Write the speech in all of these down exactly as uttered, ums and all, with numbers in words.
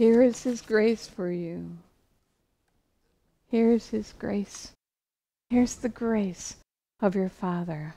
Here is His grace for you. Here's His grace. Here's the grace of your Father.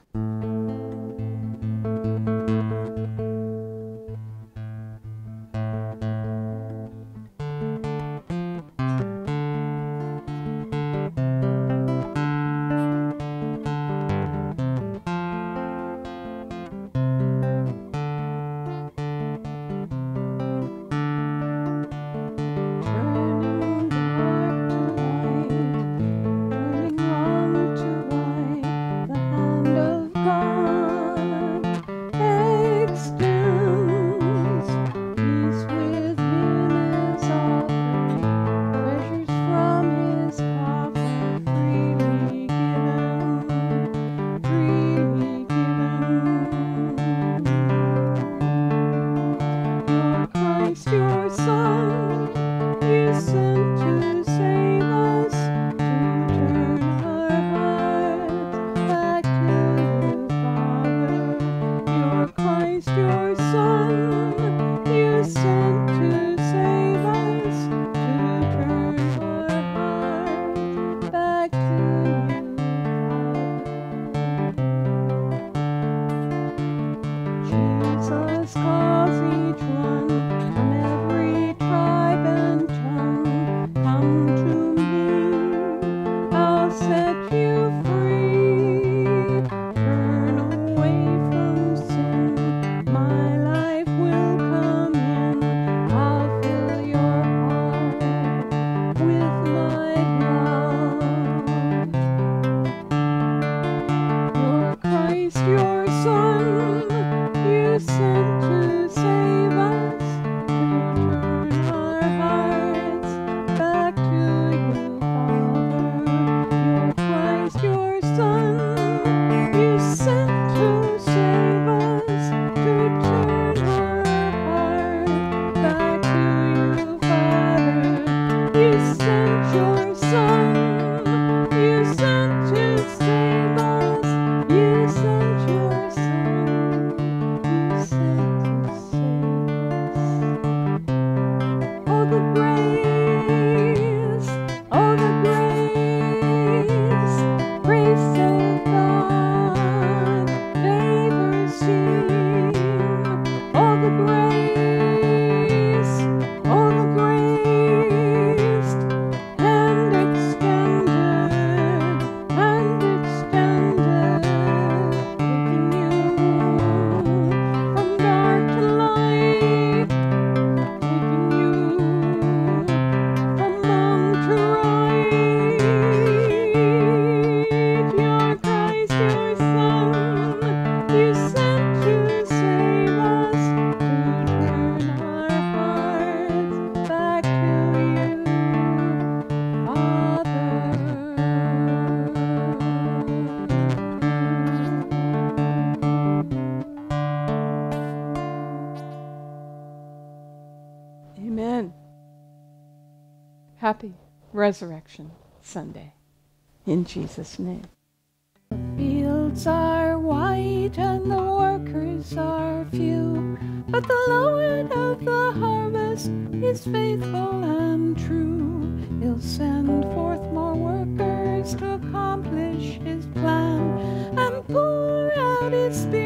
Happy Resurrection Sunday. In Jesus' name. The fields are white and the workers are few, but the Lord of the harvest is faithful and true. He'll send forth more workers to accomplish His plan and pour out His Spirit